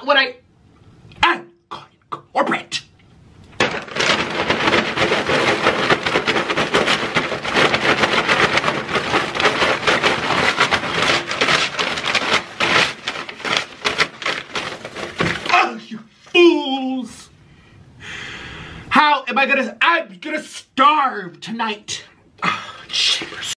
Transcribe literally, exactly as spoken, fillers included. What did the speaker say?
not what I... I'm going corporate. Oh, you fools. How am I gonna... I'm gonna starve tonight. Oh, shivers.